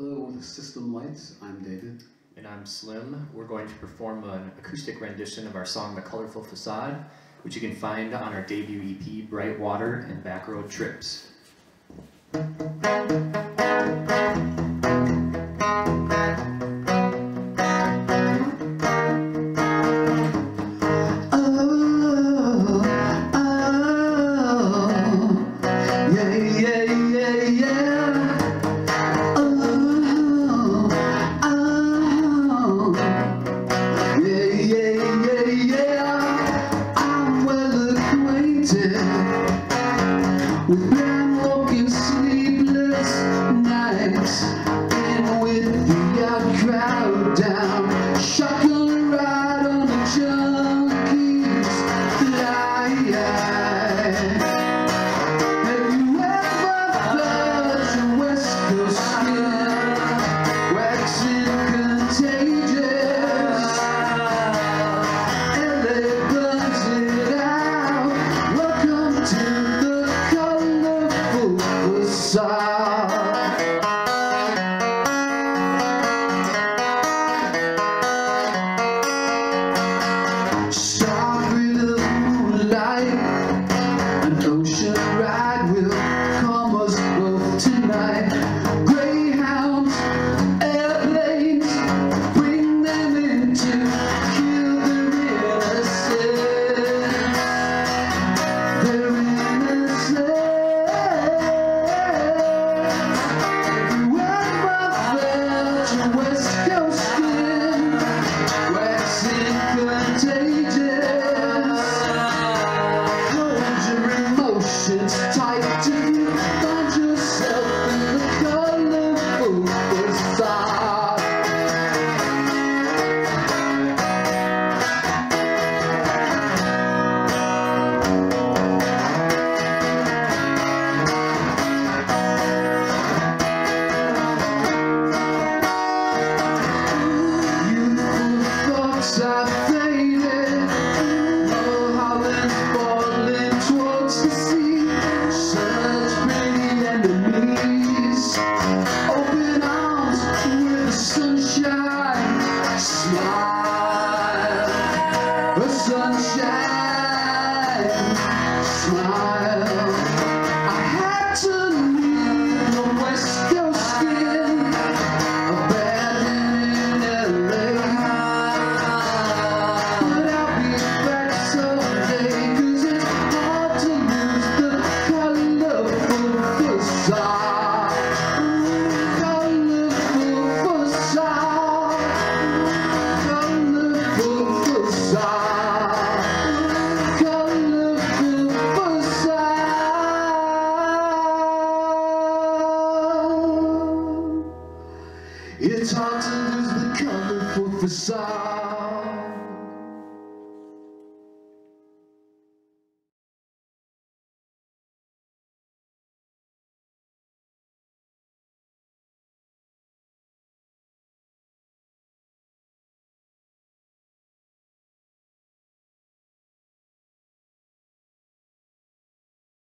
Hello, with System Lights, I'm David. And I'm Slim. We're going to perform an acoustic rendition of our song, The Colourful Facade, which you can find on our debut EP, Bright Water and Backroad Trips. We've been walking sleepless nights, and with the out crowd down, shotgun ride on the junkies fly. Have you ever felt your West Coast skin waxing contagious? LA burns it out. Welcome to Start with a moonlight, an ocean ride will calm us both tonight. Greyhounds, airplanes, bring them in to kill their innocence. Their innocence. West Coast skin, waxing contagious. Hold your emotions tight till you find yourself in the colourful facade. I've faded, Mulholland falling towards the sea. Such pretty enemies, open arms with the sunshine. Smile, the sunshine. Smile. I had to leave the West Coast skin, abandoned in LA. It's hard to lose the colourful facade.